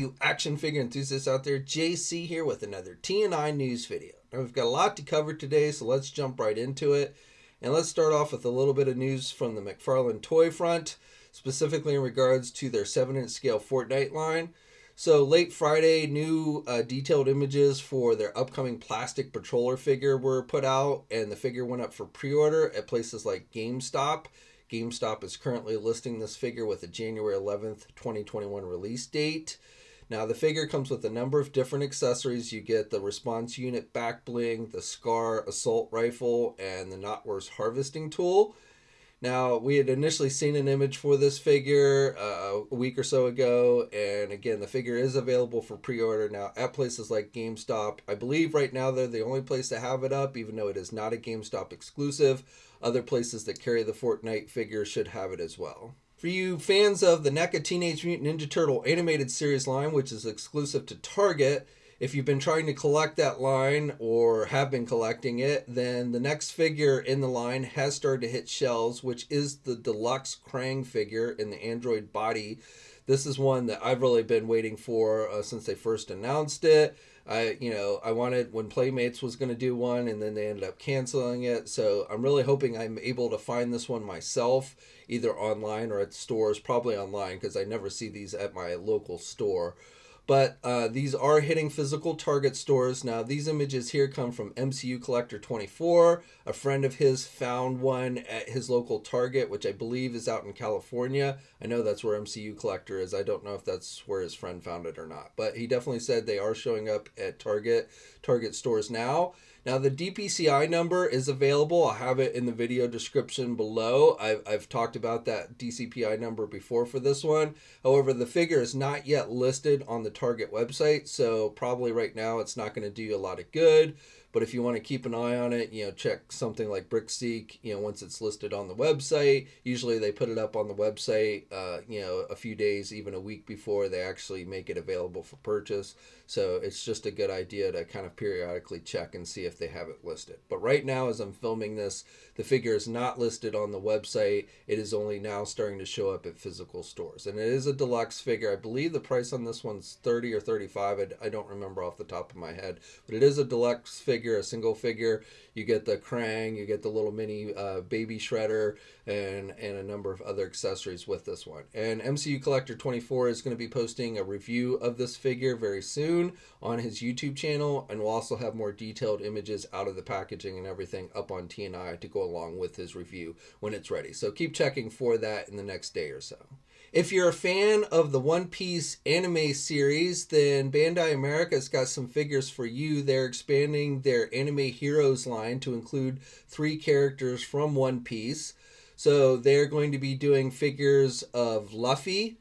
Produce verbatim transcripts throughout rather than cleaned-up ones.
you action figure enthusiasts out there. J C here with another T N I news video. Now we've got a lot to cover today, so let's jump right into it. And let's start off with a little bit of news from the McFarlane toy front, specifically in regards to their seven inch scale Fortnite line. So late Friday, new uh, detailed images for their upcoming plastic patroller figure were put out, and the figure went up for pre-order at places like GameStop. GameStop is currently listing this figure with a January eleventh, twenty twenty-one release date. Now, the figure comes with a number of different accessories. You get the response unit back bling, the SCAR assault rifle, and the Knotworks harvesting tool. Now, we had initially seen an image for this figure uh, a week or so ago, and again, the figure is available for pre-order now at places like GameStop. I believe right now they're the only place to have it up, even though it is not a GameStop exclusive. Other places that carry the Fortnite figure should have it as well. For you fans of the NECA Teenage Mutant Ninja Turtle animated series line, which is exclusive to Target, if you've been trying to collect that line or have been collecting it, then the next figure in the line has started to hit shelves, which is the deluxe Krang figure in the android body. This is one that I've really been waiting for uh, since they first announced it. I, you know, I wanted when Playmates was going to do one, and then they ended up canceling it. So I'm really hoping I'm able to find this one myself, either online or at stores, probably online, because I never see these at my local store. But uh, these are hitting physical Target stores. Now, these images here come from M C U Collector twenty-four. A friend of his found one at his local Target, which I believe is out in California. I know that's where M C U Collector is. I don't know if that's where his friend found it or not. But he definitely said they are showing up at Target, Target stores now. Now, the D P C I number is available. I'll have it in the video description below. I've, I've talked about that D C P I number before for this one. However, the figure is not yet listed on the Target website, so probably right now it's not going to do you a lot of good. But if you want to keep an eye on it, you know, check something like BrickSeek, you know, once it's listed on the website. Usually they put it up on the website, uh, you know, a few days, even a week before they actually make it available for purchase. So it's just a good idea to kind of periodically check and see if they have it listed. But right now, as I'm filming this, the figure is not listed on the website. It is only now starting to show up at physical stores. And it is a deluxe figure. I believe the price on this one's thirty or thirty-five. I, I don't remember off the top of my head. But it is a deluxe figure, a single figure. You get the Krang, you get the little mini uh, baby shredder, and, and a number of other accessories with this one. And M C U Collector twenty-four is going to be posting a review of this figure very soon on his YouTube channel, and we'll also have more detailed images out of the packaging and everything up on T N I to go along with his review when it's ready. So keep checking for that in the next day or so. If you're a fan of the One Piece anime series, then Bandai America's got some figures for you. They're expanding their Anime Heroes line to include three characters from One Piece. So they're going to be doing figures of Luffy,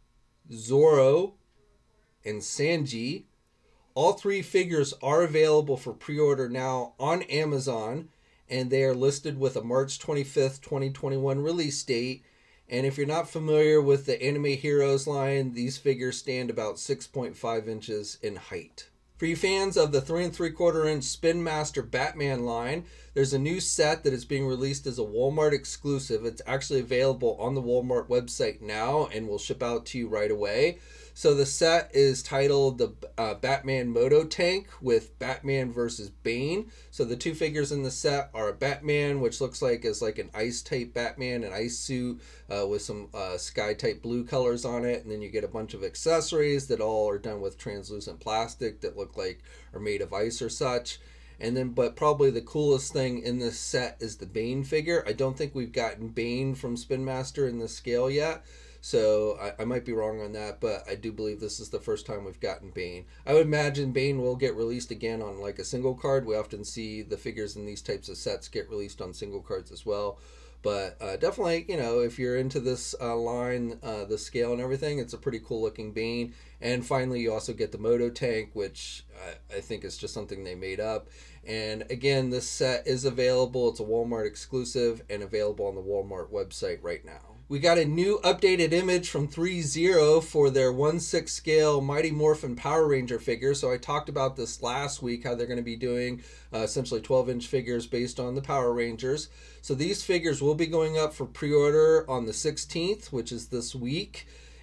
Zoro, and Sanji. All three figures are available for pre-order now on Amazon, and they are listed with a March twenty-fifth, twenty twenty-one release date. And if you're not familiar with the Anime Heroes line, these figures stand about six point five inches in height. For you fans of the three and three quarter inch Spin Master Batman line, there's a new set that is being released as a Walmart exclusive. It's actually available on the Walmart website now and will ship out to you right away. So the set is titled the uh, Batman Moto Tank with Batman versus Bane. So the two figures in the set are a Batman, which looks like is like an ice type Batman, an ice suit uh, with some uh, sky type blue colors on it. And then you get a bunch of accessories that all are done with translucent plastic that look like are made of ice or such. And then, but probably the coolest thing in this set is the Bane figure. I don't think we've gotten Bane from Spin Master in this scale yet. So I, I might be wrong on that, but I do believe this is the first time we've gotten Bane. I would imagine Bane will get released again on like a single card. We often see the figures in these types of sets get released on single cards as well. But uh, definitely, you know, if you're into this uh, line, uh, the scale and everything, it's a pretty cool looking Bane. And finally, you also get the Moto Tank, which I, I think is just something they made up. And again, this set is available. It's a Walmart exclusive and available on the Walmart website right now. We got a new updated image from three zero for their one sixth scale Mighty Morphin Power Ranger figure. So I talked about this last week, how they're going to be doing uh, essentially twelve inch figures based on the Power Rangers. So these figures will be going up for pre-order on the sixteenth, which is this week.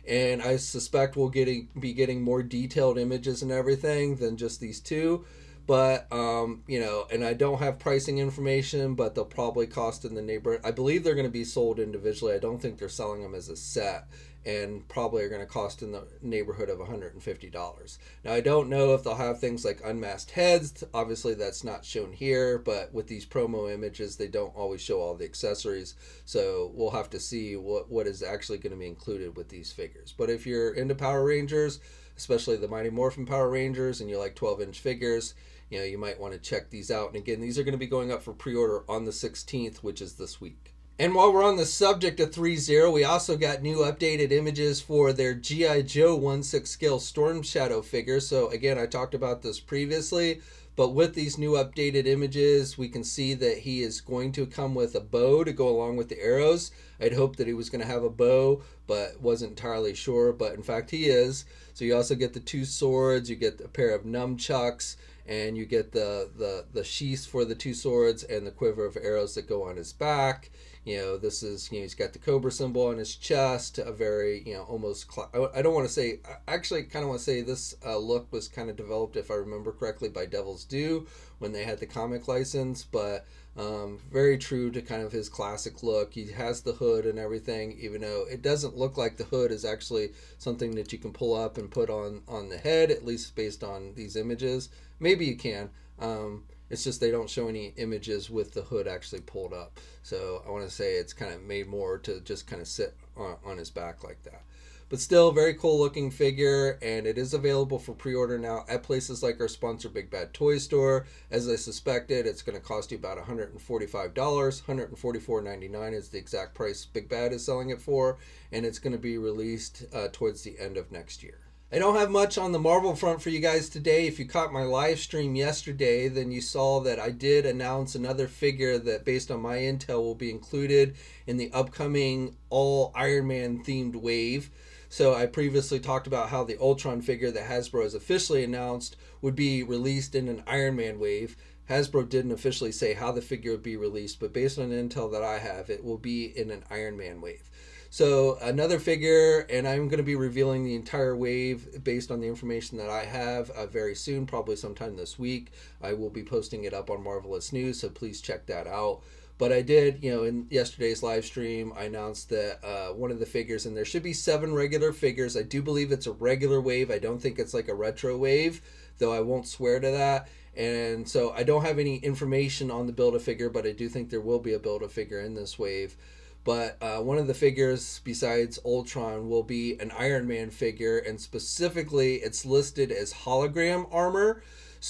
and I suspect we'll getting be getting more detailed images and everything than just these two. But um, you know, and I don't have pricing information, but they'll probably cost in the neighborhood. I believe they're going to be sold individually. I don't think they're selling them as a set, and probably are going to cost in the neighborhood of one hundred fifty dollars. Now, I don't know if they'll have things like unmasked heads. Obviously, that's not shown here, but with these promo images, they don't always show all the accessories. So we'll have to see what, what is actually going to be included with these figures. But if you're into Power Rangers, especially the Mighty Morphin Power Rangers, and you like twelve inch figures, you know, you might want to check these out. And again, these are going to be going up for pre-order on the sixteenth, which is this week. And while we're on the subject of three zero, we also got new updated images for their G I Joe one sixth scale Storm Shadow figure. So again, I talked about this previously, but with these new updated images, we can see that he is going to come with a bow to go along with the arrows. I'd hoped that he was going to have a bow, but wasn't entirely sure, but in fact he is. So you also get the two swords, you get a pair of nunchucks, and you get the, the, the sheaths for the two swords and the quiver of arrows that go on his back. You know, this is, you know, he's got the Cobra symbol on his chest, a very, you know, almost, I don't want to say, I actually kind of want to say this uh, look was kind of developed, if I remember correctly, by Devil's Due when they had the comic license, but um, very true to kind of his classic look. He has the hood and everything, even though it doesn't look like the hood is actually something that you can pull up and put on, on the head, at least based on these images. Maybe you can. Um, It's just they don't show any images with the hood actually pulled up. So I want to say it's kind of made more to just kind of sit on, on his back like that. But still, very cool looking figure, and it is available for pre-order now at places like our sponsor Big Bad Toy Store. As I suspected, it's going to cost you about one hundred forty-five dollars. one hundred forty-four ninety-nine is the exact price Big Bad is selling it for, and it's going to be released uh, towards the end of next year. I don't have much on the Marvel front for you guys today. If you caught my live stream yesterday, then you saw that I did announce another figure that, based on my intel, will be included in the upcoming all Iron Man themed wave. So I previously talked about how the Ultron figure that Hasbro has officially announced would be released in an Iron Man wave. Hasbro didn't officially say how the figure would be released, but based on the intel that I have, it will be in an Iron Man wave. So another figure, and I'm going to be revealing the entire wave based on the information that I have uh, very soon, probably sometime this week. I will be posting it up on Marvelous News, so please check that out. But I did, you know, in yesterday's live stream, I announced that uh, one of the figures, and there should be seven regular figures. I do believe it's a regular wave. I don't think it's like a retro wave, though I won't swear to that. And so I don't have any information on the Build-A-Figure, but I do think there will be a Build-A-Figure in this wave. But uh, one of the figures besides Ultron will be an Iron Man figure, and specifically it's listed as hologram armor.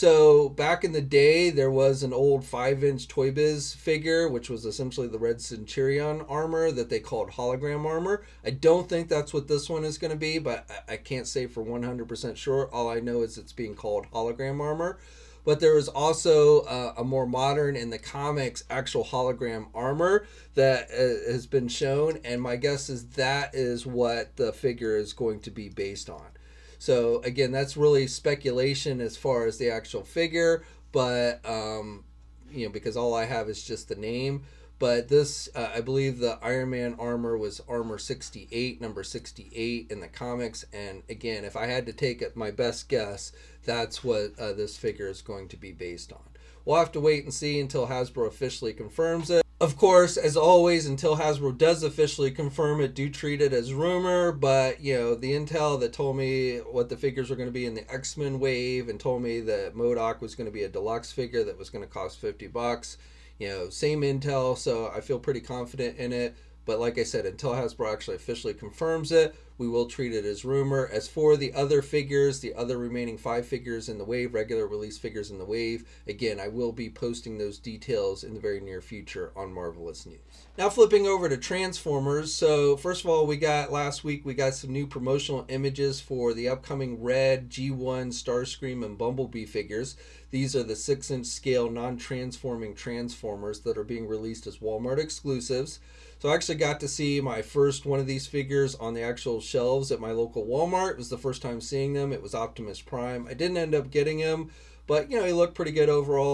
So back in the day, there was an old five inch Toy Biz figure, which was essentially the Red Centurion armor that they called hologram armor. I don't think that's what this one is going to be, but I, I can't say for one hundred percent sure. All I know is it's being called hologram armor. But there is also uh, a more modern, in the comics, actual hologram armor that uh, has been shown. And my guess is that is what the figure is going to be based on. So again, that's really speculation as far as the actual figure. But, um, you know, because all I have is just the name. But this, uh, I believe the Iron Man armor was armor sixty-eight, number sixty-eight in the comics. And again, if I had to take it, my best guess, that's what uh, this figure is going to be based on. We'll have to wait and see until Hasbro officially confirms it. Of course, as always, until Hasbro does officially confirm it, do treat it as rumor. But, you know, the intel that told me what the figures were going to be in the X-Men wave and told me that MODOK was going to be a deluxe figure that was going to cost fifty bucks. You know, same intel, so I feel pretty confident in it. But like I said, until Hasbro actually officially confirms it, we will treat it as rumor. As for the other figures, the other remaining five figures in the wave, regular release figures in the wave, again, I will be posting those details in the very near future on Marvelous News. Now flipping over to Transformers. So first of all, we got last week, we got some new promotional images for the upcoming Red, G one, Starscream, and Bumblebee figures. These are the six inch scale non-transforming Transformers that are being released as Walmart exclusives. So I actually got to see my first one of these figures on the actual shelves at my local Walmart. It was the first time seeing them. It was Optimus Prime. I didn't end up getting him, but, you know, he looked pretty good overall.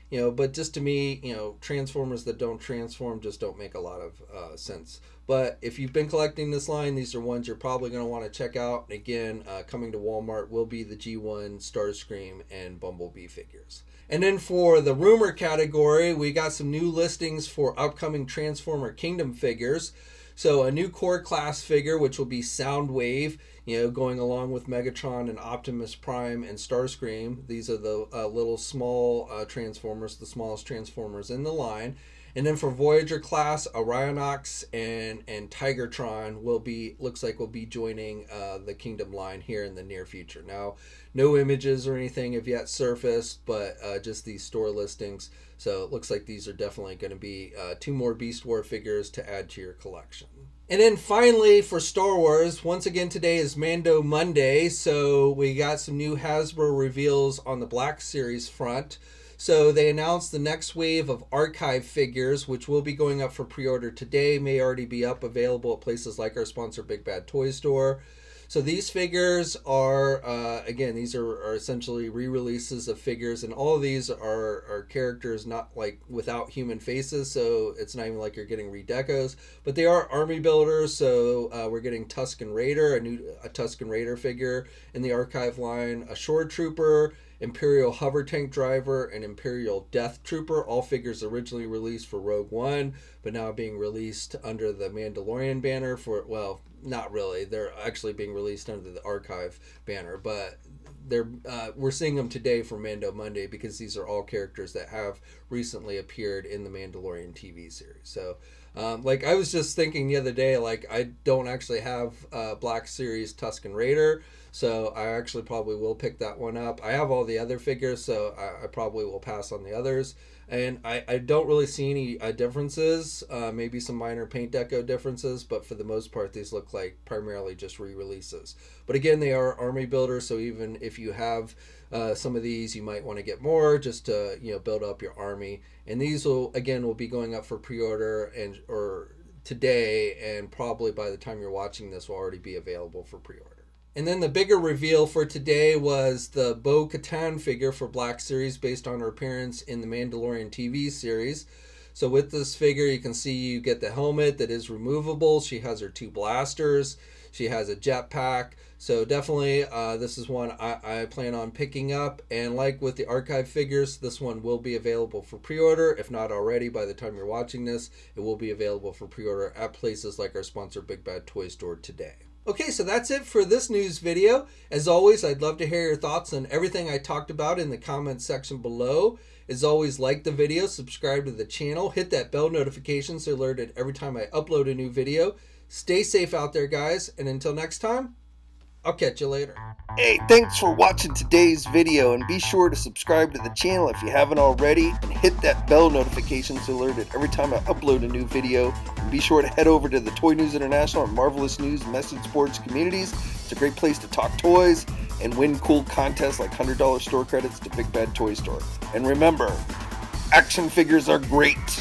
you know, but just to me, you know, Transformers that don't transform just don't make a lot of uh, sense. But if you've been collecting this line, these are ones you're probably going to want to check out. And again, uh, coming to Walmart will be the G one, Starscream, and Bumblebee figures. And then for the rumor category, we got some new listings for upcoming Transformer Kingdom figures. So a new core class figure, which will be Soundwave, you know, going along with Megatron and Optimus Prime and Starscream. These are the uh, little small uh, Transformers, the smallest Transformers in the line. And then for Voyager class, Orionox and and Tigertron will be, looks like will be joining uh, the Kingdom line here in the near future. Now, no images or anything have yet surfaced, but uh, just these store listings. So it looks like these are definitely going to be uh, two more Beast War figures to add to your collection. And then finally for Star Wars, once again today is Mando Monday, so we got some new Hasbro reveals on the Black Series front. So they announced the next wave of archive figures, which will be going up for pre-order today, may already be up, available at places like our sponsor Big Bad Toy Store. So these figures are, uh, again, these are, are essentially re-releases of figures, and all of these are, are characters not like without human faces, so it's not even like you're getting redecos, but they are army builders. So uh, we're getting Tusken Raider, a new a Tusken Raider figure in the archive line, a Shore Trooper, Imperial Hover Tank Driver, and Imperial Death Trooper, all figures originally released for Rogue One, but now being released under the Mandalorian banner for, well, not really. They're actually being released under the Archive banner, but they're uh, we're seeing them today for Mando Monday because these are all characters that have recently appeared in the Mandalorian T V series. So, um, like, I was just thinking the other day, like, I don't actually have uh, Black Series Tusken Raider, so I actually probably will pick that one up. I have all the other figures, so I, I probably will pass on the others. And I, I don't really see any uh, differences, uh, maybe some minor paint deco differences, but for the most part, these look like primarily just re-releases. But again, they are army builders, so even if you have uh, some of these, you might want to get more just to, you know, build up your army. And these will, again, will be going up for pre-order and or today, and probably by the time you're watching this will already be available for pre-order. And then the bigger reveal for today was the Bo-Katan figure for Black Series based on her appearance in the Mandalorian T V series. So with this figure, you can see you get the helmet that is removable. She has her two blasters. She has a jetpack. So definitely uh, this is one I, I plan on picking up. And like with the archive figures, this one will be available for pre-order. If not already, by the time you're watching this, it will be available for pre-order at places like our sponsor Big Bad Toy Store today. Okay, so that's it for this news video. As always, I'd love to hear your thoughts on everything I talked about in the comments section below. As always, like the video, subscribe to the channel, hit that bell notification so you're alerted every time I upload a new video. Stay safe out there, guys, and until next time, I'll catch you later. Hey, thanks for watching today's video, and be sure to subscribe to the channel if you haven't already, and hit that bell notification so you're alerted every time I upload a new video. And be sure to head over to the Toy News International and Marvelous News message boards communities. It's a great place to talk toys and win cool contests like one hundred dollar store credits to Big Bad Toy Store. And remember, action figures are great.